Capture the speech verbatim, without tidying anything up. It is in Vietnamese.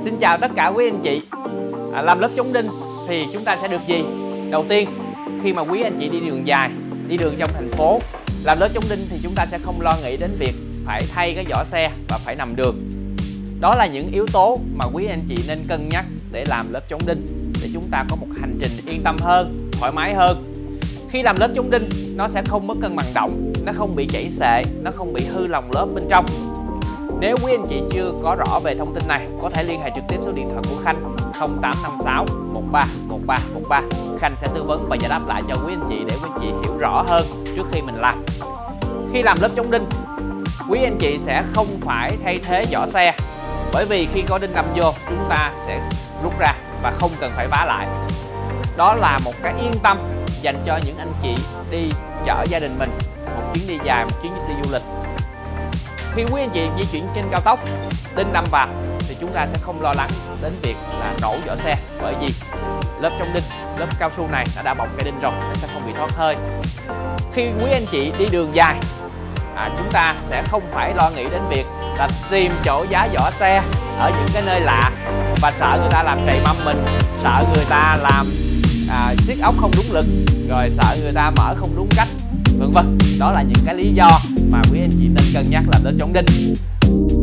Xin chào tất cả quý anh chị. à, Làm lớp chống đinh thì chúng ta sẽ được gì? Đầu tiên, khi mà quý anh chị đi đường dài, đi đường trong thành phố, làm lớp chống đinh thì chúng ta sẽ không lo nghĩ đến việc phải thay cái vỏ xe và phải nằm đường. Đó là những yếu tố mà quý anh chị nên cân nhắc để làm lớp chống đinh, để chúng ta có một hành trình yên tâm hơn, thoải mái hơn. Khi làm lớp chống đinh, nó sẽ không mất cân bằng động, nó không bị chảy xệ, nó không bị hư lòng lớp bên trong. Nếu quý anh chị chưa có rõ về thông tin này, có thể liên hệ trực tiếp số điện thoại của Khanh không tám năm sáu một ba một ba một ba. Khanh sẽ tư vấn và giải đáp lại cho quý anh chị để quý anh chị hiểu rõ hơn trước khi mình làm. Khi làm lớp chống đinh, quý anh chị sẽ không phải thay thế vỏ xe, bởi vì khi có đinh đâm vô, chúng ta sẽ rút ra và không cần phải vá lại. Đó là một cái yên tâm dành cho những anh chị đi chở gia đình mình một chuyến đi dài, một chuyến đi du lịch. Khi quý anh chị di chuyển trên cao tốc, đinh đâm vào thì chúng ta sẽ không lo lắng đến việc là nổ vỏ xe, bởi vì lớp chống đinh, lớp cao su này nó đã bọc cái đinh rồi, nó sẽ không bị thoát hơi. Khi quý anh chị đi đường dài, à, chúng ta sẽ không phải lo nghĩ đến việc là tìm chỗ giá vỏ xe ở những cái nơi lạ và sợ người ta làm trầy mâm mình, sợ người ta làm à, siết ốc không đúng lực, rồi sợ người ta mở không đúng cách, vân vân. Đó là những cái lý do mà quý anh chị nên cân nhắc làm lớp chống đinh.